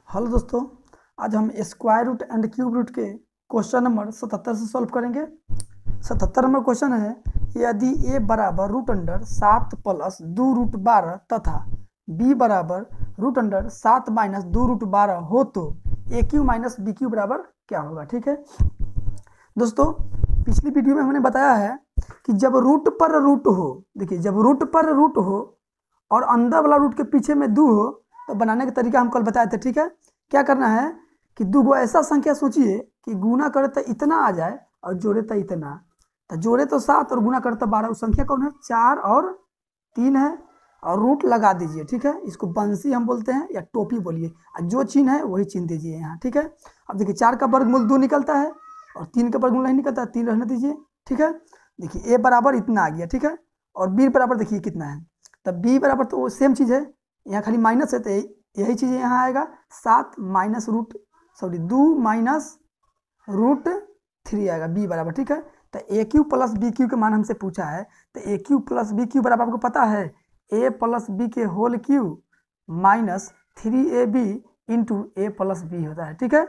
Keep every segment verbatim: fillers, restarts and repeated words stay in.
Hello दोस्तों, आज हम square root and cube root के क्वेश्चन नंबर सतहत्तर से सॉल्व करेंगे। सतहत्तर नंबर क्वेश्चन है, यदि ए बराबर रूट अंडर सात प्लस दो रूट बारह तथा बी बराबर रूट अंडर सात माइनस दो रूट बारह हो तो A cube minus B cube बराबर क्या होगा। ठीक है दोस्तों, पिछली वीडियो में हमने बताया है कि जब रूट पर रूट हो, देखिए जब रूट पर रूट हो और अंदर वाला रूट के पीछे में दो हो तो बनाने का तरीका हम कल बताए थे। ठीक है, क्या करना है कि दो गो ऐसा संख्या सोचिए कि गुना करे तो इतना आ जाए और जोड़े तो इतना, तो जोड़े तो सात और गुना करे तो बारह। उस संख्या कौन है? चार और तीन है, और रूट लगा दीजिए। ठीक है, इसको बंसी हम बोलते हैं या टोपी बोलिए, जो चिन्ह है वही चिन्ह दीजिए यहाँ। ठीक है, अब देखिए चार का वर्गमूल दो निकलता है और तीन का वर्गमूल नहीं निकलता, तीन रहने दीजिए। ठीक है, देखिए ए बराबर इतना आ गया। ठीक है, और बी बराबर देखिए कितना है, तब बी बराबर तो सेम चीज़ है, यहाँ खाली माइनस है तो यही चीज़ यहाँ आएगा, सात माइनस रूट सॉरी दो माइनस रूट थ्री आएगा बी बराबर। ठीक है, तो A cube plus B cube के मान हमसे पूछा है, तो A cube plus B cube बराबर आपको पता है ए प्लस बी के होल क्यू माइनस थ्री ए बी इंटू ए प्लस बी होता है। ठीक है,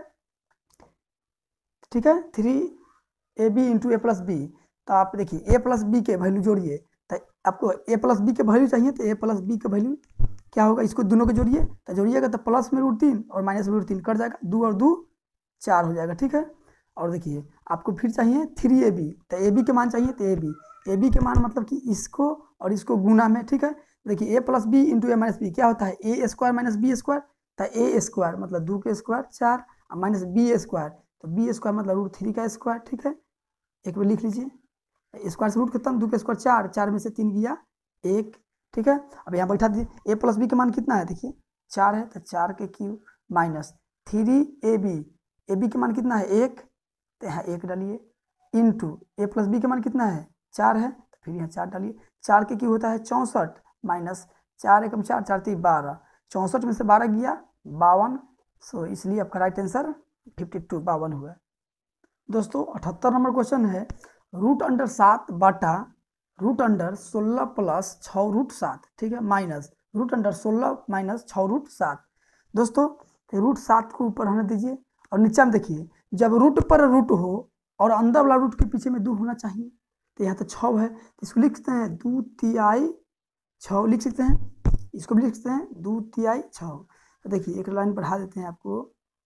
ठीक है, थ्री ए बी इंटू ए प्लस बी। तो आप देखिए ए प्लस बी के वैल्यू जोड़िए, तो आपको ए प्लस बी के वैल्यू चाहिए, तो ए प्लस बी का वैल्यू क्या होगा, इसको दोनों को जोड़िए, तो जोड़िएगा तो प्लस में रूट तीन और माइनस में रूट तीन कट जाएगा, दो और दो चार हो जाएगा। ठीक है, और देखिए आपको फिर चाहिए थ्री ए बी, तो ए बी के मान चाहिए, तो ए बी ए बी के मान मतलब कि इसको और इसको गुना में। ठीक है, देखिए ए प्लस बी इंटू ए माइनस बी क्या होता है, ए स्क्वायर माइनस बी स्क्वायर, तो ए स्क्वायर मतलब दो के स्क्वायर चार और माइनस बी स्क्वायर, तो बी स्क्वायर मतलब रूट थ्री का स्क्वायर। ठीक है, एक बार लिख लीजिए, स्क्वायर से रूट खत्म, दो के स्क्वायर चार, चार में से तीन गया एक। ठीक है, अब यहाँ बैठा दीजिए, ए प्लस बी का मान कितना है, देखिए चार है, तो चार के cube minus three A B, A B का मान कितना है एक, तो यहाँ एक डालिए, इंटू ए प्लस बी का मान कितना है चार है, तो फिर यहाँ चार डालिए, चार के क्यू होता है चौंसठ माइनस चार एकम चार, चार तीन बारह, चौंसठ में से बारह गया बावन, सो इसलिए आपका राइट आंसर फिफ्टी टू बावन हुआ। दोस्तों अठहत्तर नंबर क्वेश्चन है, रूट अंडर सात बाटा रूट अंडर सोलह प्लस छः रूट सात। ठीक है, माइनस रूट अंडर सोलह माइनस छः रूट सात। दोस्तों रूट सात को ऊपर होने दीजिए और नीचे में देखिए जब रूट पर रूट हो और अंदर वाला रूट के पीछे में दो होना चाहिए, तो यहाँ तो छः है, तो इसको लिख सकते हैं दो तिहाई छः लिख सकते हैं, इसको भी लिख सकते हैं दो तिहाई छः। तो देखिए एक लाइन बढ़ा देते हैं आपको,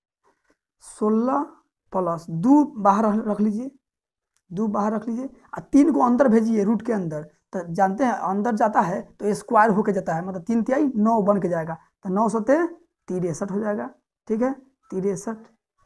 सोलह प्लस दो बाहर रख लीजिए, दो बाहर रख लीजिए और तीन को अंदर भेजिए रूट के अंदर, तो जानते हैं अंदर जाता है तो स्क्वायर होके जाता है, मतलब तीन तिहाई नौ बन के जाएगा, तो नौ सौ तिरसठ हो जाएगा। ठीक है, तिरसठ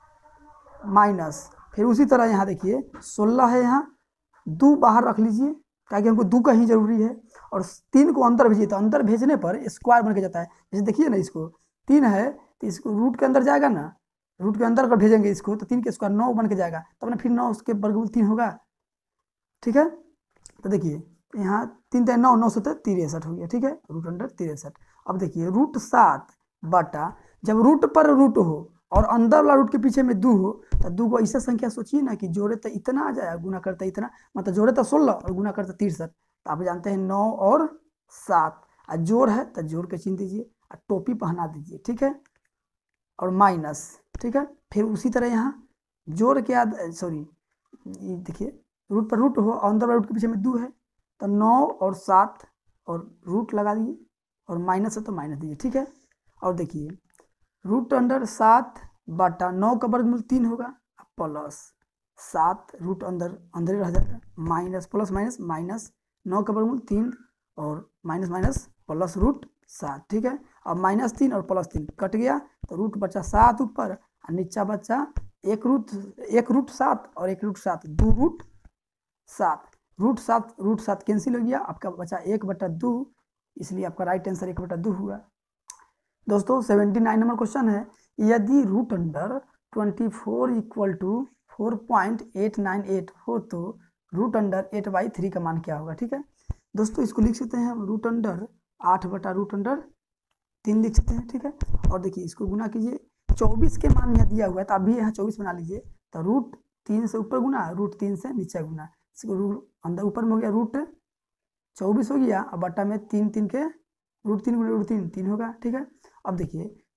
माइनस फिर उसी तरह यहाँ देखिए सोलह है, यहाँ दो बाहर रख लीजिए ताकि हमको दो का ही जरूरी है, और तीन को अंदर भेजिए, तो अंदर भेजने पर स्क्वायर बन के जाता है। जैसे देखिए ना, इसको तीन है तो इसको रूट के अंदर जाएगा ना, रूट के अंदर अगर भेजेंगे इसको तो तीन के स्क्वायर नौ बन के जाएगा, तब तो ना फिर नौ उसके वर्गमूल तीन होगा। ठीक है, तो देखिए यहाँ तीन तीन नौ, नौ सौ तिरसठ हो गया। ठीक है, रूट अंडर तिरसठ। अब देखिए रूट सात बटा, जब रूट पर रूट हो और अंदर वाला रूट के पीछे में दो हो, तो दो को ऐसा संख्या सोचिए ना कि जोड़े तो इतना आ जाए, गुना करता इतना, मतलब जोड़े तो सोलह और गुना करता तिरसठ। तो आप जानते हैं नौ और सात, और जोड़ है तो जोड़ के चिन्ह दीजिए और टोपी पहना दीजिए। ठीक है, और माइनस। ठीक है, फिर उसी तरह यहाँ जोड़ के याद सॉरी देखिए रूट पर रूट हो और अंदर रूट के पीछे में दो है, तो नौ और सात और रूट लगा दिए, और माइनस है तो माइनस दीजिए। ठीक है, और देखिए रूट अंडर सात बटा नौ का वर्गमूल तीन होगा, प्लस सात रूट अंदर अंदर रह जाएगा, माइनस प्लस माइनस माइनस नौ का वर्गमूल तीन और माइनस माइनस प्लस रूट सात। ठीक है, अब माइनस तीन और प्लस तीन कट गया, तो रूट बचा सात ऊपर और नीचा बचा एक रूट, एक रूट सात और एक रूट सात, दो रूट सात, रूट सात रूट सात कैंसिल हो गया, आपका बचा एक बटा दो, इसलिए आपका राइट आंसर एक बटा दो हुआ। दोस्तों सेवेंटी नाइन नंबर क्वेश्चन है, यदि root under twenty four equal to four point eight nine eight हो तो root under eight by three का मान क्या होगा। ठीक है दोस्तों, इसको लिख सकते हैं हम रूट अंडर आठ बटा रूट अंडर तीन लिख सकते हैं। ठीक है, और देखिए इसको गुना कीजिए, चौबीस के मान यहाँ दिया हुआ है तो आप भी यहाँ चौबीस बना लीजिए, तो रूट तीन से ऊपर गुना रूट तीन से नीचे गुना, इसको रूट अंदर ऊपर में हो गया रूट चौबीस हो गया, और बटा में तीन तीन के रूट तीन गुना रूट तीन तीन होगा। ठीक है, अब देखिए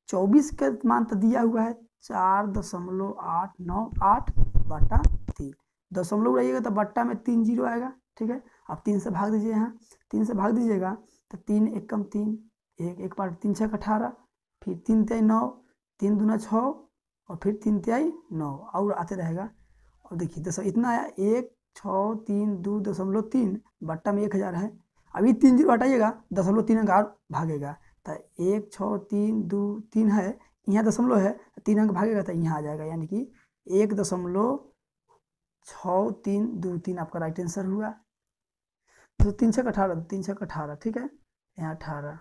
चौबीस का मान तो दिया हुआ है चार दशमलव आठ नौ आठ बटा तीन, दशमलव उड़ाइएगा तो बट्टा में तीन जीरो आएगा, ठीक है। अब तीन से भाग दीजिए, यहाँ तीन से भाग दीजिएगा तो तीन एक कम तीन, एक एक बार तीन छः अठारह, फिर तीन त्याई नौ, तीन दूना छः, और फिर तीन त्याई नौ, और आते रहेगा। और देखिए दस इतना आया, एक छः तीन दो दशमलव तीन बट्टा में एक हज़ार है। अभी तीन जीरो हटाइएगा, दशमलव तीन अंक और भागेगा, तो एक छः तीन दो तीन है, यहाँ दशमलव है, तीन अंक भागेगा तो यहाँ आ जाएगा, यानी कि एक दशमलव छः तीन दो तीन आपका राइट आंसर हुआ। तो तीन छः अठारह, तीन छः अठारह, ठीक है, यहाँ अठारह,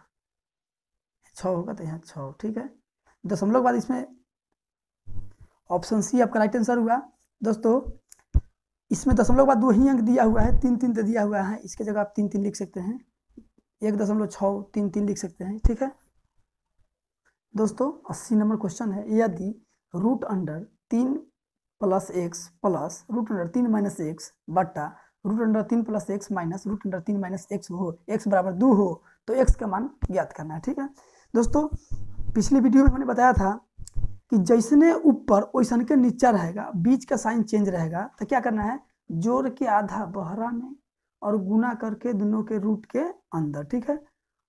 छः होगा तो यहाँ छः, ठीक है। दशमलव के बाद इसमें ऑप्शन सी आपका राइट आंसर हुआ। दोस्तों इसमें दशमलव के बाद दो ही अंक दिया हुआ है, तीन तीन तो दिया हुआ है, इसके जगह आप तीन तीन लिख सकते हैं, एक दशमलव छः तीन तीन लिख सकते हैं, ठीक है। दोस्तों अस्सी नंबर क्वेश्चन है, यदि रूट अंडर तीन plus X plus root under तीन माइनस एक्स बट्टा रूट अंडर तीन plus x minus root under तीन माइनस एक्स हो, एक्स बराबर दो हो, तो एक्स का मान ज्ञात करना है, ठीक है। दोस्तों पिछले वीडियो में हमने बताया था कि जैसने ऊपर वैसन के नीचा रहेगा, बीच का साइन चेंज रहेगा, तो क्या करना है, जोड़ के आधा बहरा में और गुना करके दोनों के रूट के अंदर, ठीक है,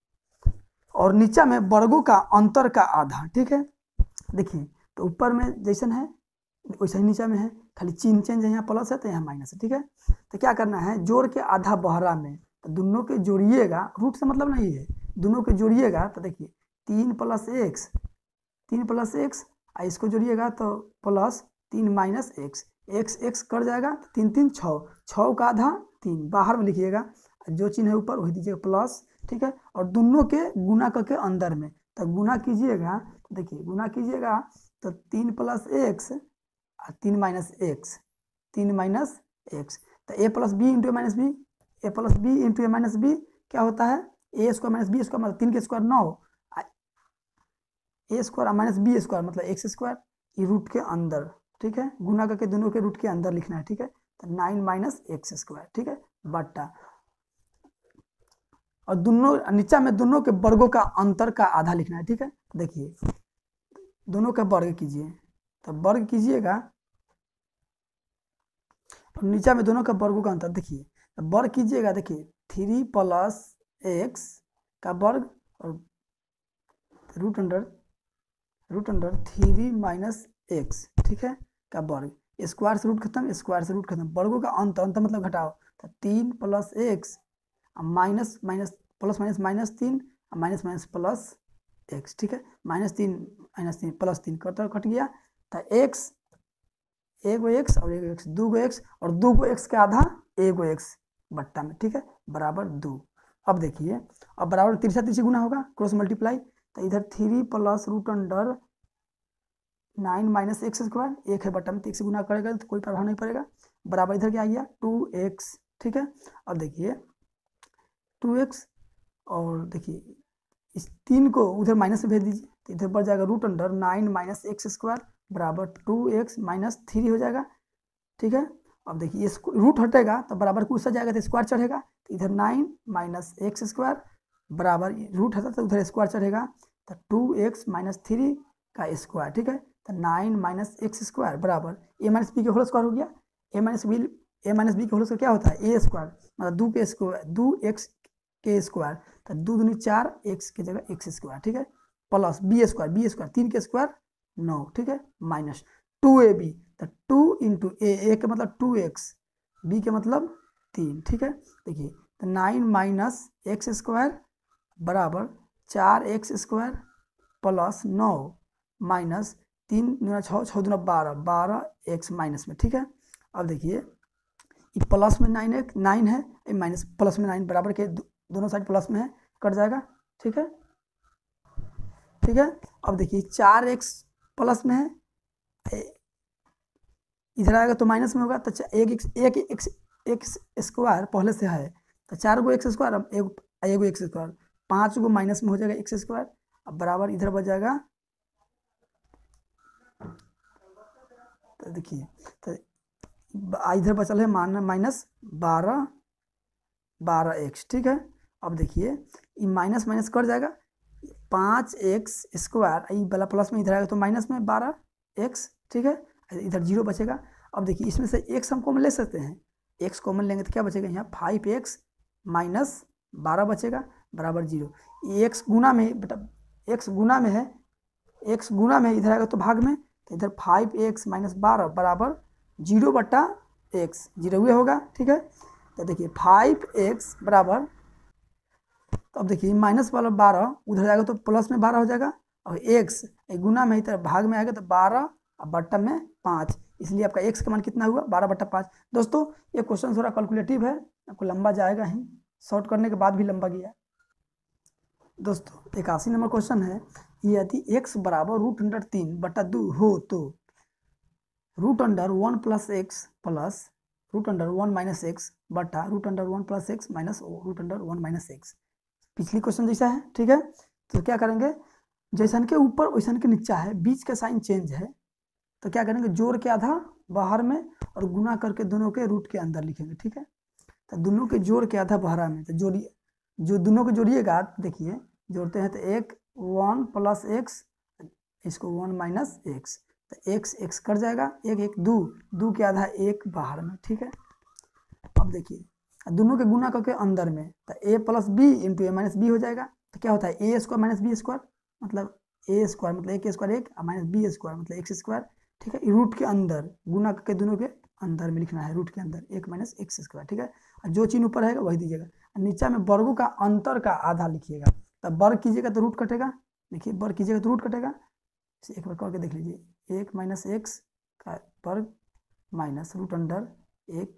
और नीचा में वर्गों का अंतर का आधा, ठीक है। देखिए तो ऊपर में जैसन है वैसे ही नीचा में है, खाली चिन्ह चेंज है, यहाँ प्लस है तो यहाँ माइनस है, ठीक है। तो क्या करना है, जोड़ के आधा बहरा में, तो दोनों के जोड़िएगा, रूट से मतलब नहीं है, दोनों के जोड़िएगा तो देखिए तीन प्लस एक्स, तीन प्लस एक्स, इसको जोड़िएगा तो प्लस तीन minus X, X X cut जाएगा, तीन तीन छः, छः का आधा तीन, बाहर में लिखिएगा, जो चिन्ह है ऊपर वही दीजिएगा प्लस, ठीक है। और दोनों के गुना करके अंदर में, तो गुना कीजिएगा, देखिए गुना कीजिएगा तो तीन प्लस एक्स और तीन माइनस एक्स, तीन माइनस एक्स, तो ए plus B into A minus B, A plus B into A minus B क्या होता है, ए स्क्वायर माइनस बी स्क्वायर मतलब तीन के स्क्वायर नौ, A square minus B square मतलब एक्स स्क्वायर, ये रूट के अंदर, ठीक है, गुना करके दोनों के रूट के अंदर लिखना है, ठीक है। तो नाइन माइनस एक्स स्क्वायर, ठीक है, बट्टा, और दोनों नीचा में दोनों के वर्गों का अंतर का आधा लिखना है, ठीक है। देखिए दोनों का वर्ग कीजिए, तो वर्ग कीजिएगा और नीचा में दोनों का वर्गों का अंतर, देखिए तो वर्ग कीजिएगा, देखिए थ्री प्लस एक्स का वर्ग और root under root under three minus X, ठीक है, का वर्ग, स्क्वायर से रूट खत्म, स्क्वायर से रूट खत्म, वर्गों का अंत, अंत मतलब घटाओ, तो तीन plus x minus minus plus minus minus तीन, माइनस माइनस प्लस एक्स, ठीक है, माइनस तीन माइनस तीन प्लस तीन कट कट गया, तो एक्स एक गो एक्स और एक एक्स, दो गो एक्स और दो गो एक्स का आधा एक गो एक्स बट्टा में, ठीक है, बराबर दो। अब देखिए अब बराबर तिरछा तिरछी गुना होगा, क्रॉस मल्टीप्लाई, तो इधर three plus root under nine minus X square, एक है बट्टा में, तो एक से गुना करेगा तो कोई प्रभाव नहीं पड़ेगा, बराबर इधर क्या आ गया टू एक्स, ठीक है। अब देखिए टू एक्स, और देखिए इस तीन को उधर माइनस में भेज दीजिए, तो इधर बढ़ जाएगा root under nine minus X square बराबर टू एक्स माइनस थ्री हो जाएगा, ठीक है। अब देखिए इस रूट हटेगा तो बराबर कुछ जाएगा तो स्क्वायर चढ़ेगा, तो इधर नाइन माइनस एक्स स्क्वायर बराबर रूट हटा तो उधर स्क्वायर चढ़ेगा, तो टू एक्स माइनस थ्री का स्क्वायर, ठीक है, तो नाइन माइनस एक्स स्क्वायर बराबर ए माइनस बी के होल स्क्वायर हो गया, A minus B A minus B के होल स्क्वायर क्या होता है ए स्क्वायर, मतलब दो के स्क्वायर दो एक्स के स्क्वायर, तो दो दूनी चार, एक्स की जगह एक्स स्क्वायर, ठीक है, plus B square B square तीन के स्क्वायर नौ, ठीक है, माइनस टू ए बी, तो टू इंटू ए, ए के मतलब टू एक्स, बी के मतलब तीन, ठीक है। देखिए तो नाइन माइनस एक्स स्क्वायर बराबर चार एक्स स्क्वायर प्लस नौ माइनस तीन दूना छः, छः दूना बारह, बारह एक्स माइनस में, ठीक है। अब देखिए ये प्लस में नाइन एक नाइन है, माइनस प्लस में नाइन बराबर के दोनों साइड प्लस में है, कट जाएगा, ठीक है, ठीक है। अब देखिए चार एक्स प्लस में है, इधर आएगा तो माइनस में होगा, तो एक एक्स एक एक्स एक्स स्क्वायर पहले से है, तो चार गो एक्स स्क्वायर, अब एक एगो एक्स स्क्वायर, पाँच गो माइनस में हो जाएगा एक्स स्क्वायर, अब बराबर इधर बच जाएगा, तो देखिए तो इधर बचल है मान माइनस बारह बारह एक्स, ठीक है। अब देखिए ये माइनस माइनस कट जाएगा, पाँच एक्स स्क्वायर, ये वाला प्लस में इधर आएगा तो माइनस में बारह एक्स, ठीक है, इधर जीरो बचेगा। अब देखिए इसमें से एक्स हम कॉमन ले सकते हैं, एक्स कॉमन लेंगे तो क्या बचेगा यहाँ फाइव एक्स माइनस बारह बचेगा बराबर जीरो। एक्स गुना में बेटा, एक्स गुना में है, एक्स गुना में इधर आएगा तो भाग में, तो इधर फाइव एक्स माइनस बारह बराबर जीरो बट्टा एक्स, जीरो हुए होगा, ठीक है। तो देखिए फाइव एक्स बराबर, तो अब देखिए माइनस वाला बारह उधर जाएगा तो प्लस में बारह हो जाएगा, और एक्स गुना में इधर भाग में आएगा तो बारह और बट्टा में पाँच, इसलिए आपका एक्स का मान कितना हुआ बारह बट्टा पाँच। दोस्तों ये क्वेश्चन थोड़ा कैलकुलेटिव है, आपको लंबा जाएगा ही, शॉर्ट करने के बाद भी लंबा गया। दोस्तों इक्यासी नंबर क्वेश्चन है, यदि एक्स बराबर रूट अंडर तीन बट्टा दो हो तो root under one plus X plus root under one minus X बट्टा root under one plus x minus root under one minus X. पिछली क्वेश्चन जैसा है, ठीक है। तो क्या करेंगे, जैसन के ऊपर वैसन के नीचा है, बीच का साइन चेंज है, तो क्या करेंगे जोड़ के आधा बाहर में और गुना करके दोनों के रूट के अंदर लिखेंगे, ठीक है। तो दोनों के जोड़ के आधा बाहर में, तो जोड़िए, जो दोनों को जोड़िएगा देखिए जोड़ते हैं तो एक वन प्लस एक्स, इसको वन माइनस एक्स, तो एक्स एक्स कट जाएगा, एक एक दो, दो के आधा एक बाहर में, ठीक है। अब देखिए दोनों के गुना करके अंदर में, तो ए प्लस बी इंटू ए माइनस बी हो जाएगा, तो क्या होता है ए स्क्वायर माइनस बी स्क्वायर, मतलब ए स्क्वायर मतलब एक स्क्वायर एक और माइनस बी स्क्वायर मतलब एक्स स्क्वायर, ठीक है। रूट के अंदर गुना करके दोनों के अंदर में लिखना है, रूट के अंदर एक माइनस एक्स स्क्वायर, ठीक है। और जो चिन्ह ऊपर रहेगा वही दीजिएगा, नीचा में वर्गों का अंतर का आधा लिखिएगा, तब वर्ग कीजिएगा तो रूट कटेगा, देखिए वर्ग कीजिएगा तो रूट कटेगा, एक बार करके देख लीजिए, एक माइनस एक्स का वर्ग माइनस रूट अंडर एक,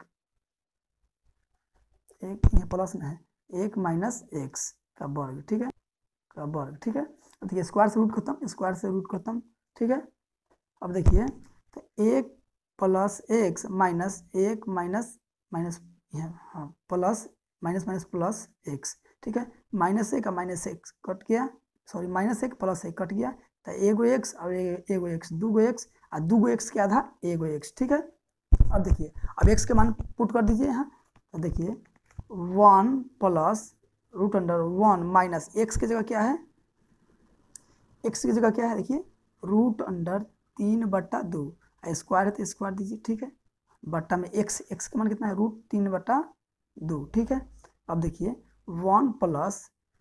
एक यहाँ प्लस में है एक माइनस एक्स का वर्ग, ठीक है, का वर्ग, ठीक है। अब देखिए स्क्वायर से रूट खत्म, स्क्वायर से रूट खत्म, ठीक है। अब देखिए तो एक प्लस एक्स माइनस एक माइनस माइनस हाँ plus minus minus plus x, ठीक है। माइनस एक और माइनस एक्स कट गया, सॉरी माइनस एक प्लस एक कट गया, तो एगो एक्स और एगो एक्स, दो गो एक्स और दो गो एक्स के आधा एगो एक्स, ठीक है। अब देखिए अब एक्स के मान पुट कर दीजिए यहाँ, तो देखिए one plus root under one minus x की जगह क्या है, एक्स की जगह क्या है देखिए रूट अंडर तीन बट्टा दो, स्क्वायर है तो स्क्वायर दीजिए, ठीक है, बट्टा में एक्स, एक्स का मान कितना है रूट तीन बट्टा दो, ठीक है। अब देखिए one plus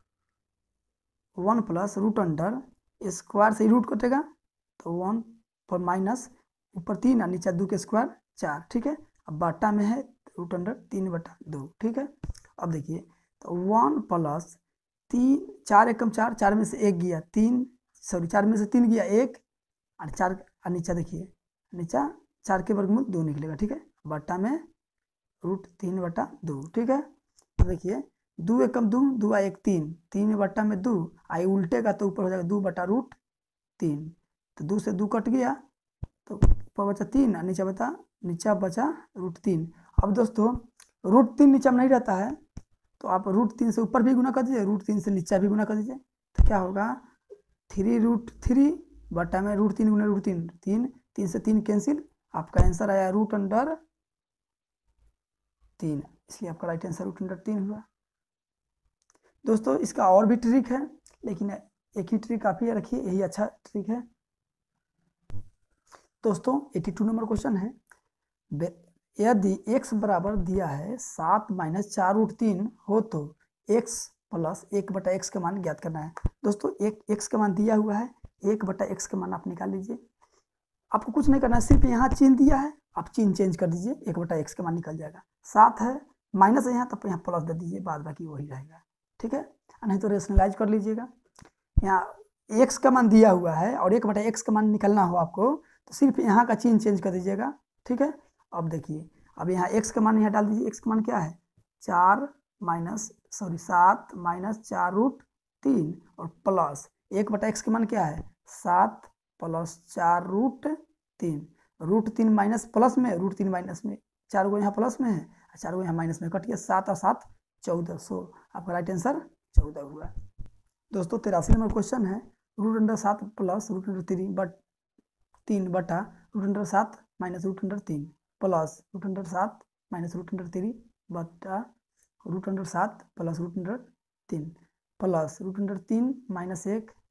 one plus root under square से ही रूट कटेगा, तो वन पर माइनस ऊपर तीन और नीचे दो के स्क्वायर चार, ठीक है। अब बट्टा में है रूट अंडर तीन बट्टा दो, ठीक है। अब देखिए तो वन प्लस तीन, चार एकम चार, चार में से एक गया तीन, सॉरी चार में से तीन गया एक, और चार और नीचा देखिए नीचा चार के वर्गमूल दो निकलेगा, ठीक है, बट्टा में रूट तीन बट्टा दो, ठीक है। तो देखिए दो एकम दो, दो आ एक तीन, तीन बट्टा में दो, आई उल्टे का तो ऊपर हो जाएगा दो बटा रूट तीन, तो दो से दो कट गया तो ऊपर बचा तीन और नीचे बता नीचा बचा रूट तीन। अब दोस्तों रूट तीन नीचा में नहीं रहता है, तो आप रूट तीन से ऊपर भी गुना कर दीजिए, रूट तीन से नीचा भी गुना कर दीजिए, तो क्या होगा थ्री रूट थ्री बटा में रूट तीन गुना रूट तीन, तीन तीन से तीन कैंसिल, आपका आंसर आया रूट अंडर तीन, इसलिए आपका राइट आंसर रूट अंडर तीन हुआ। दोस्तों इसका और भी ट्रिक है, लेकिन एक ही ट्रिक काफ़ी है, रखिए यही अच्छा ट्रिक है। दोस्तों बयासी नंबर क्वेश्चन है, यदि x बराबर दिया है सात माइनस चार रूट तीन हो तो x प्लस एक बटा एक्स का मान ज्ञात करना है। दोस्तों एक x का मान दिया हुआ है, एक बटा एक्स का मान आप निकाल लीजिए, आपको कुछ नहीं करना है, सिर्फ यहाँ चिन्ह दिया है, आप चिन्ह चेंज कर दीजिए, एक बटा एक्स का मान निकल जाएगा। सात है माइनस है यहाँ, तो यहाँ प्लस दे दीजिए, बाद बाकी वही रहेगा, ठीक है, नहीं तो रेशनलाइज कर लीजिएगा। यहाँ एक्स का मान दिया हुआ है और एक बटा एक्स का मान निकलना हो आपको, तो सिर्फ यहाँ का चिन्ह चेंज कर दीजिएगा, ठीक है। अब देखिए अब यहाँ एक्स का मान यहाँ डाल दीजिए, एक्स का मान क्या है चार माइनस सॉरी सात माइनस चार रूट तीन और प्लस एक बटा एक्स का मान क्या है सात प्लस चार रूट तीन, रूट तीन माइनस प्लस में रूट तीन माइनस में, चार गो यहाँ प्लस में है चार गो यहाँ माइनस में, कट गया सात और सात चौदह, सो आपका राइट आंसर चौदह हुआ। दोस्तों तिरासी नंबर क्वेश्चन है, रूट अंडर सात प्लस रूट अंडर तीन बट तीन बटा रूट अंडर सात माइनस रूट अंडर तीन प्लस रूट अंडर सात माइनस रूट अंडर तीन बटा रूट अंडर सात प्लस रूट अंडर तीन प्लस रूट अंडर तीन माइनस एक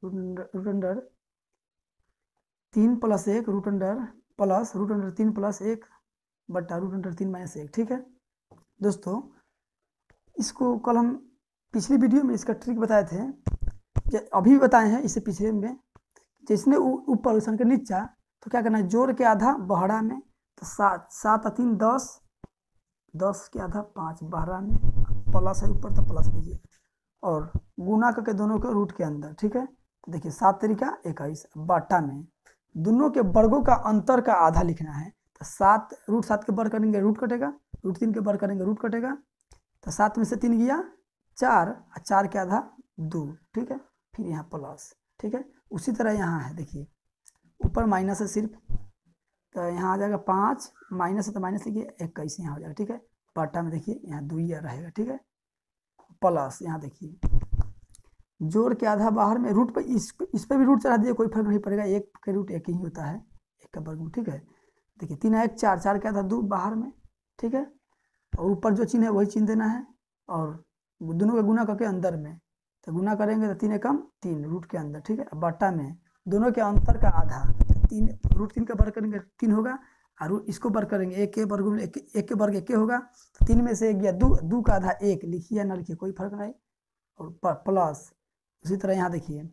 रूट अंडर रूट अंडर तीन प्लस एक root under plus root under तीन प्लस एक बट्टा रूट अंडर तीन माइनस एक। ठीक है दोस्तों, इसको कल हम पिछली वीडियो में इसका ट्रिक बताए थे, अभी भी बताए हैं इससे पिछले में। जिसने ऊपर उस के नीचा तो क्या करना है, जोड़ के आधा बहरा में, तो सात सात तीन दस, दस के आधा पाँच बहरा में, प्लस है ऊपर तो प्लस लीजिए, और गुना करके दोनों के रूट के अंदर। ठीक है, तो देखिए सात तरीका इक्कीस बाटा में दोनों के वर्गों का अंतर का आधा लिखना है। तो सात रूट सात के वर्ग करेंगे रूट कटेगा, रूट तीन के वर्ग करेंगे रूट कटेगा, तो सात में से तीन गया चार, और चार के आधा दो। ठीक है, फिर यहाँ प्लस। ठीक है, उसी तरह यहाँ है, देखिए ऊपर माइनस है सिर्फ, तो यहाँ आ जाएगा पाँच, माइनस है तो माइनस लिखिए, इक्कीस यहाँ हो जाएगा। ठीक है, बाटा में देखिए यहाँ दो ही रहेगा। ठीक है, प्लस यहाँ देखिए जोड़ के आधा बाहर में, रूट पर इस इस पर भी रूट चढ़ा दिए कोई फर्क नहीं पड़ेगा, एक के रूट एक ही होता है, एक का वर्गमूल। ठीक है, देखिए तीन एक चार, चार के आधा दो बाहर में। ठीक है, और ऊपर जो चिन्ह है वही चिन्ह देना है, और दोनों का गुना करके अंदर में, तो गुना करेंगे तो तीन एकम तीन रूट के अंदर। ठीक है, बाटा में दोनों के अंतर का आधा, तीन रूट तीन का वर्ग करेंगे तीन होगा, और इसको वर्ग करेंगे एक के वर्ग एक, एक के वर्ग एक के होगा, तो तीन में से एक गया दो, दो का आधा एक, लिखिए या ना लिखिए कोई फर्क नहीं, और प्लस। उसी तरह यहाँ देखिए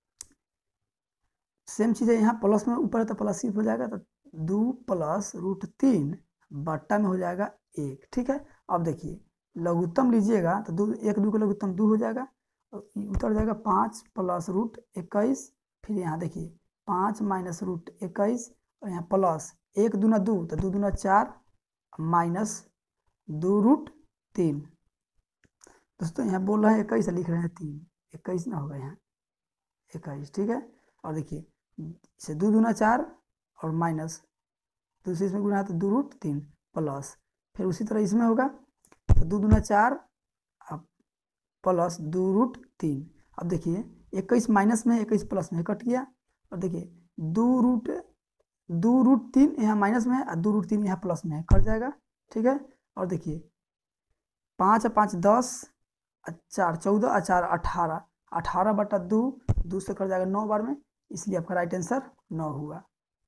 सेम चीज़ है, यहाँ प्लस में ऊपर है तो प्लस सिर्फ हो जाएगा, तो दो प्लस रूट तीन बट्टा में हो जाएगा एक। ठीक है, अब देखिए लघुत्तम लीजिएगा तो दो, एक दो का लघुत्तम दो हो जाएगा, और उतर जाएगा पाँच प्लस रूट इक्कीस, फिर यहाँ देखिए पाँच माइनस रूट इक्कीस, और यहाँ प्लस एक दूना दो, तो दो दूना चार, माइनस दो रूट तीन। दोस्तों यहाँ बोल रहे हैं इक्कीस, लिख रहे हैं तीन, इक्कीस ना होगा यहाँ इक्कीस। ठीक है, और देखिए इसे दो दूना चार और माइनस दूसरे इसमें गुना है तो दो रूट तीन प्लस, फिर उसी तरह इसमें होगा तो दो दूना चार अब प्लस दो रूट तीन। अब देखिए इक्कीस माइनस में, इक्कीस प्लस में कट गया, और देखिए दो रूट दो रूट तीन यहाँ माइनस में है, और दो रूट तीन यहाँ प्लस में है, कट जाएगा। ठीक है, और देखिए पाँच पाँच दस, चार चौदह, और चार अठारह, अठारह बटा दो, दो से कट जाएगा नौ बार में, इसलिए आपका राइट आंसर नौ हुआ।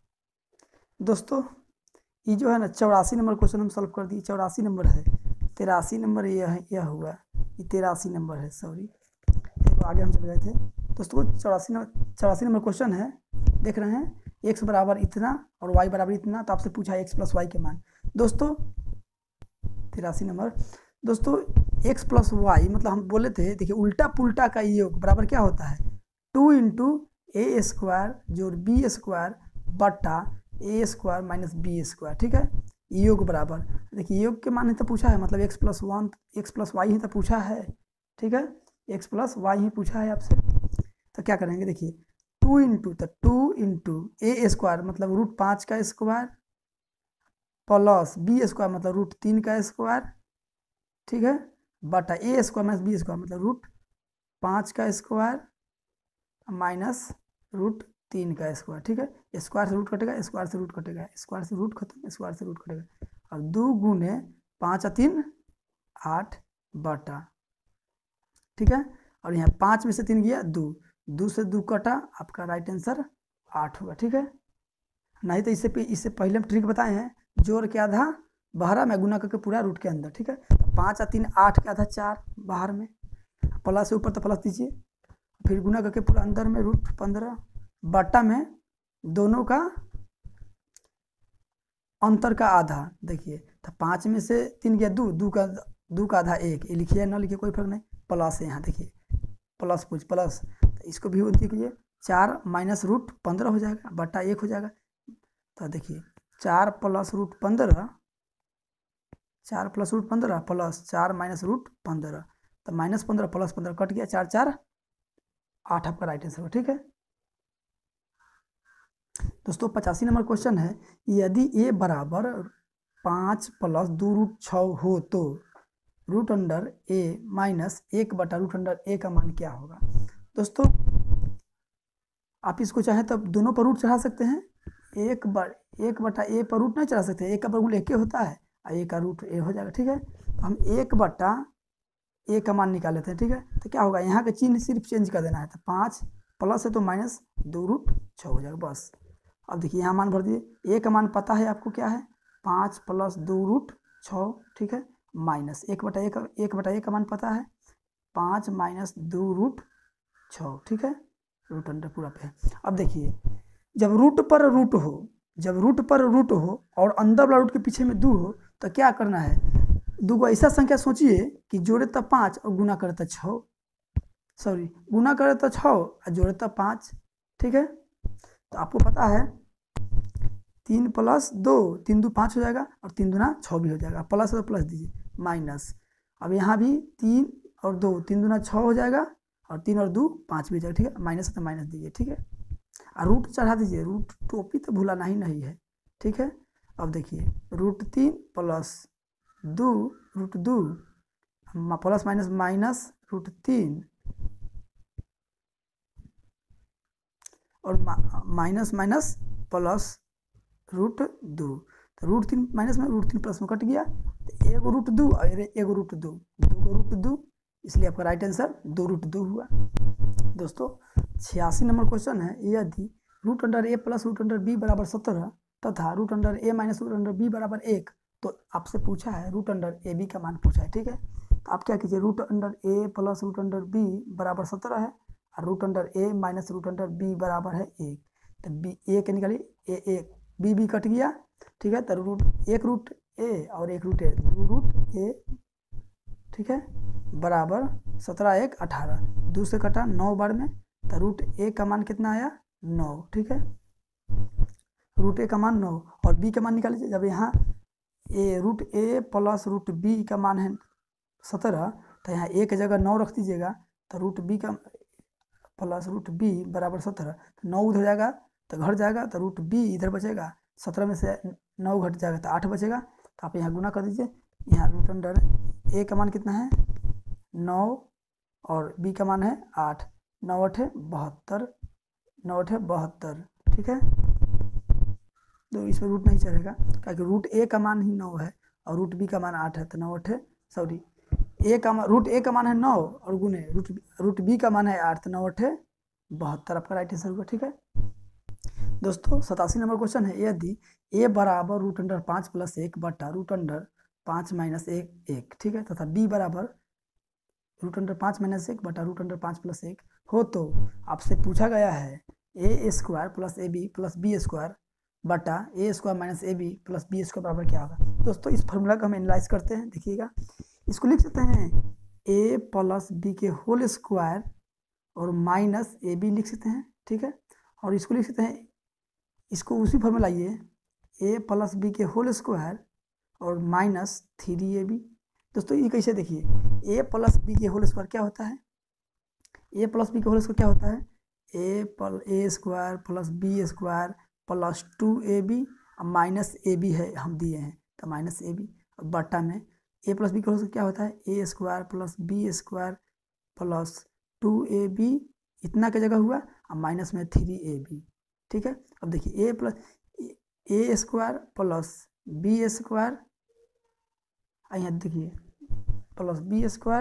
दोस्तों ये जो है ना चौरासी नंबर क्वेश्चन हम सॉल्व कर दिए, चौरासी नंबर है, तिरासी नंबर यह है, यह हुआ, ये तिरासी नंबर है, सॉरी तो आगे हम चले गए थे। दोस्तों चौरासी नंबर चौरासी नंबर क्वेश्चन है, देख रहे हैं एक्स बराबर इतना और वाई बराबर इतना, तो आपसे पूछा है एक्स प्लस वाई के मान। दोस्तों तिरासी नंबर, दोस्तों एक्स प्लस वाई मतलब हम बोले थे, देखिए उल्टा पुल्टा का योग बराबर क्या होता है, टू इंटू ए स्क्वायर जोड़ बी स्क्वायर बट्टा a square minus B square. ठीक है, योग बराबर, देखिए योग के मान ही तो पूछा है, मतलब x plus one x plus y ही तो पूछा है। ठीक है, एक्स प्लस वाई ही पूछा है आपसे, तो क्या करेंगे, देखिए टू इंटू तो टू इंटू ए स्क्वायर मतलब रूट पाँच का स्क्वायर प्लस बी स्क्वायर मतलब रूट तीन का स्क्वायर। ठीक है, बटा a square minus B square मतलब रूट पाँच का स्क्वायर माइनस रूट तीन का स्क्वायर। ठीक है, स्क्वायर से रूट कटेगा, स्क्वायर से रूट कटेगा, स्क्वायर से रूट खत्म, स्क्वायर से रूट कटेगा, और दो गुने पाँच और तीन आठ बटा। ठीक है, और यहाँ पाँच में से तीन गया दो, दो से दो कटा, आपका राइट आंसर आठ होगा। ठीक है, नहीं तो इससे इससे पहले हम ट्रिक बताए हैं, जोड़ के आधा बाहर में गुना करके पूरा रूट के अंदर। ठीक है, पाँच और तीन आठ के आधा चार बाहर में, प्लस से ऊपर तो प्लस दीजिए, फिर गुना करके पूरा अंदर में रूट पंद्रह बट्टा में दोनों का अंतर का आधा। देखिए तो पाँच में से तीन गया दो, दो का दो का आधा एक, ये लिखिए ना लिखिए कोई फर्क नहीं, प्लस है यहाँ देखिए प्लस कुछ प्लस, तो इसको भी देखिए चार माइनस रूट पंद्रह हो जाएगा बट्टा एक हो जाएगा। तो देखिए चार प्लस रूट पंद्रह, चार प्लस रूट पंद्रह प्लस चार माइनस रूट पंद्रह, तो माइनस पंद्रह प्लस पंद्रह कट गया, चार चार आठ आपका राइट आंसर हो। ठीक है दोस्तों, पचासी नंबर क्वेश्चन है, यदि ए बराबर पाँच प्लस दो रूट छः हो तो रूट अंडर ए माइनस एक बटा रूट अंडर ए का मान क्या होगा। दोस्तों आप इसको चाहें तो दोनों पर रूट चढ़ा सकते हैं, एक बार एक बटा ए पर रूट नहीं चढ़ा सकते, एक का वर्गमूल एक होता है और ए का रूट ए हो जाएगा। ठीक है, तो हम एक बटा ए का मान निकाल लेते हैं। ठीक है, तो क्या होगा, यहाँ का चिन्ह सिर्फ चेंज कर देना है, तो पाँच प्लस है तो माइनस दो रूट छः हो जाएगा बस। अब देखिए यहाँ मान भर दिए, ए का मान पता है आपको क्या है, पाँच प्लस दो रूट छः, ठीक है, माइनस एक बटा एक, एक बटा एक का मान पता है पाँच माइनस दो रूट छः, ठीक है, रूट अंडर पूरा पे। अब देखिए जब रूट पर रूट हो, जब रूट पर रूट हो और अंदर वाला रूट के पीछे में दो हो तो क्या करना है, दो को ऐसा संख्या सोचिए कि जोड़े तब पाँच और गुना करे तब छः, सॉरी गुना करे तो छः और जोड़े तब पाँच, ठीक है। तो आपको पता है तीन प्लस दो, तीन दो पाँच हो जाएगा और तीन दूना छः भी हो जाएगा, प्लस है तो प्लस दीजिए, माइनस अब यहाँ भी तीन और दो, तीन दूना छः हो जाएगा और तीन और दो पाँच भी हो जाएगा, ठीक है, माइनस है तो माइनस दीजिए, ठीक है, और रूट चढ़ा दीजिए, रूट टोपी तो भुलाना ही नहीं है, ठीक है। अब देखिए रूट तीन प्लस दो रूट दो प्लस माइनस माइनस रूट तीन और माइनस माइनस प्लस रूट दो, तो रूट तीन माइनस में रूट तीन प्लस में कट गया, तो एक रूट दो और एक रूट दो, दो को रूट दो, इसलिए आपका राइट आंसर दो रूट दो हुआ। दोस्तों छियासी नंबर क्वेश्चन है, यदि root under a plus root under b बराबर सत्रह तथा root under a minus root under b बराबर एक, तो आपसे पूछा है रूट अंडर ए बी का मान पूछा है, ठीक है। तो आप क्या कीजिए, root under a plus root under b बराबर सत्रह है और root under a minus root under b बराबर है एक, तो बी ए के निकालिए, ए एक बी बी कट गया, ठीक है, तो रूट एक रूट ए और एक रूट ए, दो रूट ए, ठीक है, बराबर सत्रह एक अठारह, दो से कटा नौ बार में, तो रूट ए का मान कितना आया नौ, ठीक है, रूट ए का मान नौ और बी का मान निकाल लीजिए। जब यहाँ a root a plus root b का मान है सत्रह, तो यहाँ ए की जगह नौ रख दीजिएगा, तो रूट बी का प्लस रूट बी बराबर सत्रह, तो नौ उधर जाएगा तो घट जाएगा, तो रूट बी इधर बचेगा, सत्रह में से नौ घट जाएगा तो आठ बचेगा, तो आप यहाँ गुना कर दीजिए, यहाँ रूट अंडर ए का मान कितना है नौ और बी का मान है आठ, नौ अठे बहत्तर, नौ अठे बहत्तर, ठीक है, तो इस पर रूट नहीं चलेगा क्योंकि रूट ए का मान ही नौ है और रूट बी का मान आठ है, तो नौ अठे सॉरी ए का मान रूट ए का मान है नौ और गुने रूट रूट बी का मान है आठ, तो नौ अठे बहत्तर आपका राइट आंसर होगा, ठीक है। दोस्तों सतासी नंबर क्वेश्चन है, यदि ए बराबर रूट अंडर पाँच प्लस एक बटा रूट अंडर पाँच माइनस एक एक, ठीक है, तथा बी बराबर रूट अंडर पाँच माइनस एक बटा रूट अंडर पाँच प्लस एक हो, तो आपसे पूछा गया है ए square plus a b plus B square बटा a square minus a b plus B square बराबर क्या होगा। दोस्तों इस फॉर्मूला को हम एनालाइज करते हैं, देखिएगा इसको लिख सकते हैं ए प्लस बी के होल स्क्वायर और माइनस ए बी लिख सकते हैं, ठीक है, और इसको लिख सकते हैं, इसको उसी फॉर्मूला लाइए ए प्लस बी के होल स्क्वायर और माइनस थ्री ए बी। दोस्तों ये कैसे देखिए, ए प्लस बी के होल स्क्वायर क्या होता है, ए प्लस बी के होल स्क्वायर क्या होता है, ए प्ल a square plus B square plus two A b minus a b है हम दिए हैं, तो माइनस ए बी बट्टा में ए प्लस बी के होल स्क्वायर क्या होता है, ए square plus B square plus two ए बी इतना की जगह हुआ और माइनस में थ्री ए बी, ठीक है। अब देखिए ए plus a square plus B square, यहाँ देखिए प्लस बी स्क्वायर,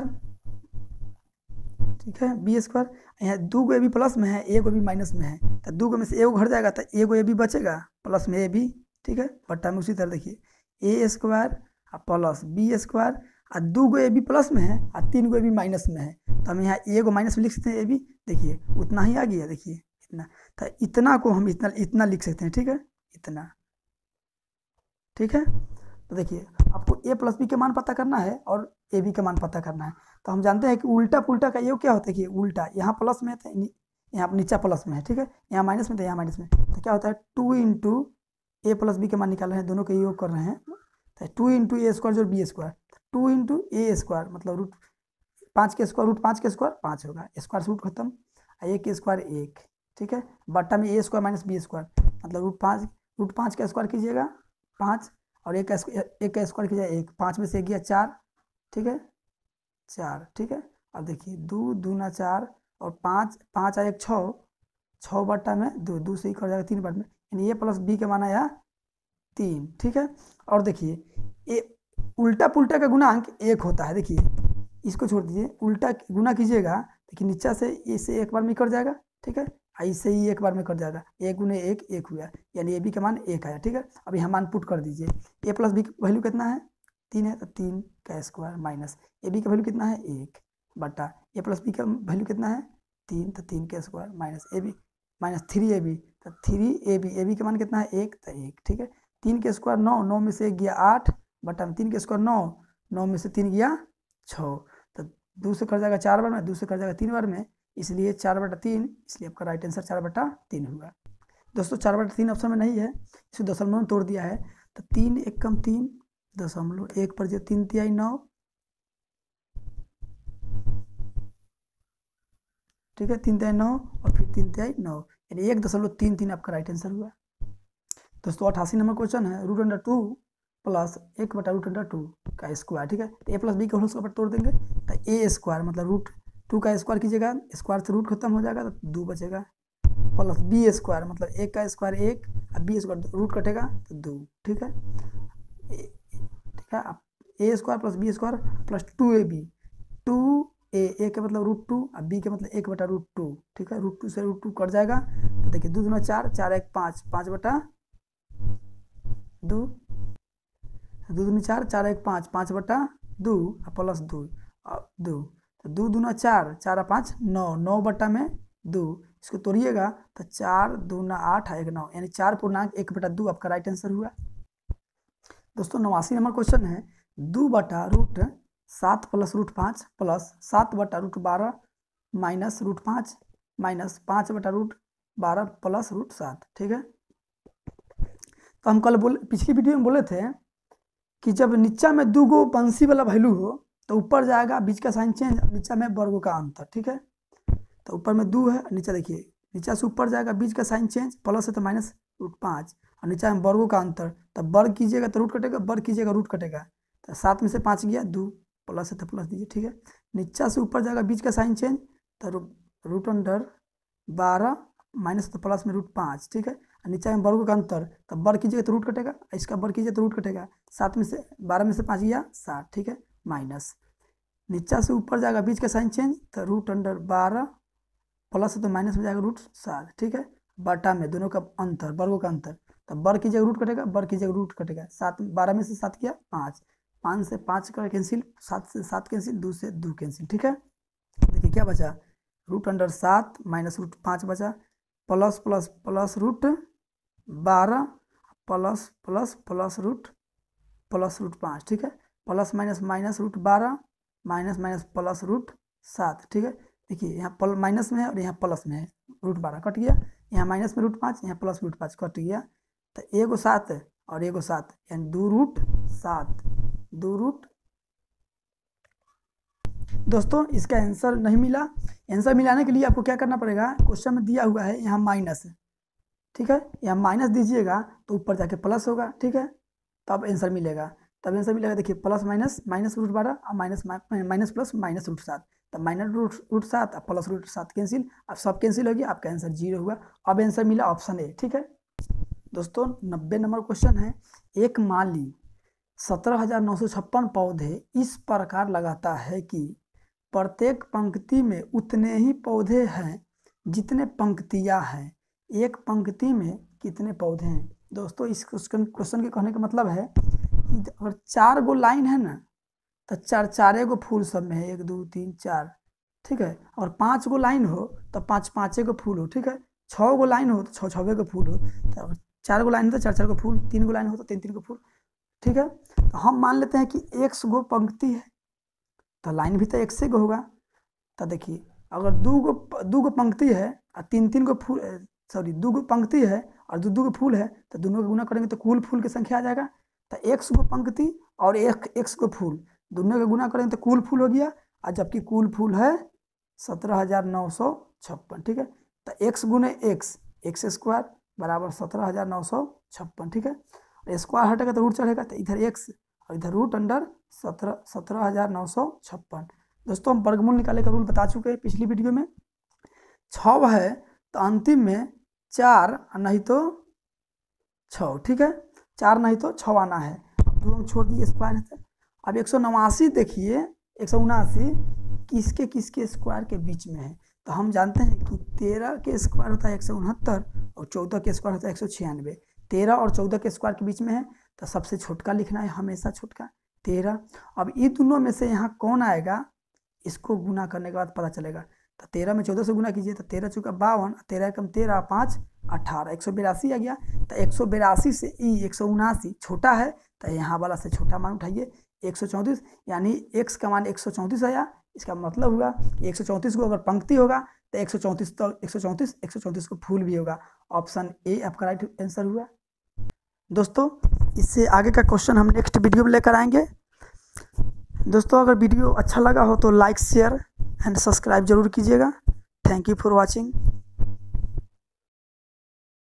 ठीक है, बी स्क्वायर, यहाँ दो गो ए बी प्लस में है एक गो बी माइनस में है, तो दो गो में से एक घट जाएगा तो एक गो ए बी बचेगा प्लस में ए बी, ठीक है, बट्टा में उसी तरह देखिए a square plus B square और दो गो ए बी प्लस में है और तीन गो ए बी माइनस में है, तो हम यहाँ ए गो माइनस में लिख सकते हैं ए बी, देखिए उतना ही आ गया, देखिए इतना, तो इतना को हम इतना इतना लिख सकते हैं, ठीक है, इतना, ठीक है। तो देखिए आपको ए प्लस बी के मान पता करना है और ए बी का मान पता करना है, तो हम जानते हैं कि उल्टा पुल्टा का योग क्या होता है कि उल्टा यहाँ प्लस में है तो यहाँ नीचा प्लस में है, ठीक है, यहाँ माइनस में तो यहाँ माइनस में, तो क्या होता है टू इंटू ए प्लस बी के मान निकाल रहे हैं, दोनों के योग कर रहे हैं, तो टू इंटू ए स्क्वायर जो b square, two into a square मतलब रूट पाँच के स्क्वायर रूट पाँच के स्क्वायर पाँच होगा, स्क्वायर से रूट खत्म, एक के स्क्वायर एक, ठीक है, बट्टा में a square minus B square मतलब रूट पाँच रूट पाँच का स्क्वायर कीजिएगा पाँच और एक का एक का स्क्वायर कीजिएगा एक, पाँच में से एक गया चार, ठीक है, चार, ठीक है। अब देखिए दो दूना चार और पाँच पाँच आया एक छः, छः बट्टा में दो, दो से ही कर जाएगा तीन बट में, यानी ए प्लस बी के मान आया तीन, ठीक है। और देखिए ए उल्टा पुल्टा का गुणांक एक होता है, देखिए इसको छोड़ दीजिए, उल्टा गुना कीजिएगा, देखिए नीचा से इससे एक बार में कर जाएगा, ठीक है, ऐसे ही एक बार में कट जाएगा, एक गुने एक एक हुआ, यानी ए बी का मान एक आया। ठीक है, अब यहाँ मान पुट कर दीजिए, ए प्लस बी की वैल्यू कितना है, तीन है, तो तीन का स्क्वायर माइनस ए बी का वैल्यू कितना है, एक बटा ए प्लस बी का वैल्यू कितना है, तीन, तो तीन का square minus a b minus three A B, तो three A B, A B का मान कितना है, एक, तो एक। ठीक है, तीन के स्क्वायर नौ, नौ में से एक गया आठ, बटा में तीन के स्क्वायर नौ, नौ में से तीन गया छः, तो दो से कर जाएगा चार बार में, दो से कर जाएगा तीन बार में, इसलिए चार बटा तीन, इसलिए आपका राइट आंसर चार बटा तीन हुआ। दोस्तों चार बटा तीन ऑप्शन में नहीं है, इसे दशमलव में तोड़ दिया है, तो तीन एक कम तीन, दशमलव एक पर जो तीन तिहाई नौ, ठीक है, तीन तिहाई नौ और फिर तीन तिहाई नौ, यानी एक दशमलव तीन तीन आपका राइट आंसर हुआ। दोस्तों अठासी नंबर क्वेश्चन है, रूट अंडर टू प्लस एक बटा रूट अंडर टू का स्क्वायर। ठीक है, ए प्लस बी के होल स्क्वायर पर तोड़ देंगे, तो ए स्क्वायर मतलब रूट टू का स्क्वायर कीजिएगा, स्क्वायर से रूट खत्म हो जाएगा तो दो बचेगा, प्लस बी स्क्वायर मतलब एक का स्क्वायर एक, अब बी स्क्वायर रूट कटेगा तो दो। ठीक है, ठीक है, अब a square plus B square plus two A b, two a, ए के मतलब रूट टू, अब बी के मतलब एक बटा रूट टू। ठीक है, रूट टू से रूट टू कट जाएगा, तो देखिए दो दूना चार, चार एक पाँच, पाँच बटा दो, दो दूनी चार, चार एक पाँच, पाँच बटा दो प्लस दो दो, तो दो दूना चार, चार पाँच नौ, नौ बटा में दो, इसको तोड़िएगा तो चार दूना आठ एक नौ, यानी चार पूर्णांक एक बटा दो आपका राइट आंसर हुआ। दोस्तों नवासी नंबर क्वेश्चन है, दो बटा रूट सात प्लस रूट पाँच प्लस सात बटा रूट बारह माइनस रूट पाँच माइनस पाँच बटा रूट बारह प्लस रूट सात। ठीक है, तो हम कल बोले, पिछली वीडियो में बोले थे कि जब नीचा में दो गो बंसी वाला वैल्यू हो तो ऊपर जाएगा बीच का साइन चेंज, नीचा में वर्गों का अंतर। ठीक है, तो ऊपर में दो है, नीचा देखिए नीचा से ऊपर जाएगा बीच का साइन चेंज, प्लस है तो माइनस रूट पाँच, और नीचा में वर्गों का अंतर, तब वर्ग कीजिएगा तो रूट कटेगा, वर्ग कीजिएगा रूट कटेगा, तो सात में से पाँच गया दो, प्लस है तो प्लस दीजिए। ठीक है, नीचा से ऊपर जाएगा बीच का साइन चेंज, तो रूट अंडर बारह माइनस तो प्लस में रूट पाँच। ठीक है, नीचे में वर्गों का अंतर, तब वर्ग कीजिएगा तो रूट कटेगा, इसका वर्ग कीजिए तो रूट कटेगा, सात में से बारह में से पाँच गया सात। ठीक है, माइनस नीचा से ऊपर जाएगा बीच का साइन चेंज, तो रूट अंडर बारह प्लस है तो माइनस में जाएगा रूट सात। ठीक है, बटा में दोनों का अंतर, वर्गों का अंतर, तब वर्ग कीजिएगा रूट कटेगा, वर्ग कीजिएगा रूट कटेगा, सात बारह में से सात किया पाँच, पाँच से पाँच का कैंसिल, सात से सात कैंसिल, दो से दो कैंसिल। ठीक है, देखिए क्या बचा, रूट अंडर सात माइनस रूट पाँच बचा, प्लस प्लस प्लस रूट बारह plus plus plus root plus root पाँच। ठीक है, प्लस माइनस माइनस रूट बारह माइनस माइनस प्लस रूट सात। ठीक है, देखिए यहाँ पल माइनस में है और यहाँ प्लस में है, रूट बारह कट गया, यहाँ माइनस में रूट पाँच, यहाँ प्लस रूट पाँच कट गया, तो एगो सात और एगो सात, यानी दो रूट सात, दो रूट। दोस्तों इसका आंसर नहीं मिला, आंसर मिलाने के लिए आपको क्या करना पड़ेगा, क्वेश्चन में दिया हुआ है यहाँ माइनस है। ठीक है, यहाँ माइनस दीजिएगा तो ऊपर जाके प्लस होगा। ठीक है, तब आंसर मिलेगा, तब आंसर मिलेगा, देखिए प्लस माइनस माइनस रूट बारह और minus minus plus minus root सात, तब माइनस रूट रूट सात और प्लस रूट सात कैंसिल, अब सब कैंसिल हो गया, आपका आंसर जीरो हुआ। अब आंसर मिला ऑप्शन ए। ठीक है दोस्तों, नब्बे नंबर क्वेश्चन है, एक माली सत्रह हजार नौ सौ छप्पन पौधे इस प्रकार लगाता है कि प्रत्येक पंक्ति में उतने ही पौधे हैं जितने पंक्तियां हैं, एक पंक्ति में कितने पौधे हैं। दोस्तों इस क्वेश्चन क्वेश्चन के कहने का मतलब है कि अगर चार गो लाइन है ना, तो चार चारे गो फूल सब में है, एक दो तीन चार। ठीक है, और पाँच गो लाइन हो तो पाँच पाँचे गो फूल हो। ठीक है, छः गो लाइन हो तो छः छवे गो फूल हो, तो अगर चार गो लाइन हो तो चार चार गो फूल, तीन गो लाइन हो तो तीन तीन गो फूल। ठीक है, तो हम मान लेते हैं कि एक गो पंक्ति है तो लाइन भी तो एक से गो होगा, तो देखिए अगर दो गो दो गो पंक्ति है और तीन तीन गो फूल, सॉरी दो गो पंक्ति है और दो दो गो फूल है, तो दोनों का गुना करेंगे तो कुल फूल की संख्या आ जाएगा, तो एक गो पंक्ति और एक एक गो फूल, दोनों का गुना करेंगे तो कुल फूल हो गया, और जबकि कुल फूल है सत्रह हजार नौ सौ छप्पन। ठीक है, तो एक्स गुने एक्स, एक्स स्क्वायर बराबर सत्रह हजार नौ सौ छप्पन। ठीक है, स्क्वायर हटेगा तो रूट चढ़ेगा, तो इधर एक्स और इधर रूट अंडर सत्रह सत्रह हजार नौ सौ छप्पन। दोस्तों हम वर्गमूल निकालने का रूल बता चुके हैं पिछली वीडियो में, छः है तो अंतिम में चार नहीं तो छः। ठीक है, चार नहीं तो छः आना है, दो हम छोड़ दिए स्क्वायर है। अब एक सौ नवासी देखिए, एक सौ उनासी किसके किसके स्क्वायर के बीच में है, तो हम जानते हैं कि तेरह के स्क्वायर होता है एक सौ उनहत्तर और चौदह के स्क्वायर होता है एक सौ छियानवे। तेरह और चौदह के स्क्वायर के बीच में है तो सबसे छोटका लिखना है, हमेशा छोटका तेरह। अब ये दोनों में से यहाँ कौन आएगा, इसको गुना करने के बाद पता चलेगा। तो तेरह में चौदह से गुना कीजिए तो तेरह चौका बावन, तेरह कम तेरह पाँच अठारह, एक सौ बिरासी आ गया। तो एक सौ बिरासी से ई एक सौ उनासी छोटा है तो यहाँ वाला से छोटा मान उठाइए एक सौ चौंतीस, यानी एक्स का मान एक सौ चौंतीस आया। इसका मतलब हुआ एक सौ चौंतीस को अगर पंक्ति होगा तो एक सौ चौंतीस तो एक सौ चौंतीस एक सौ चौंतीस को फूल भी होगा। ऑप्शन ए आपका राइट आंसर हुआ। दोस्तों इससे आगे का क्वेश्चन हम नेक्स्ट वीडियो में लेकर आएंगे। दोस्तों अगर वीडियो अच्छा लगा हो तो लाइक शेयर एंड सब्सक्राइब जरूर कीजिएगा। Thank you for watching.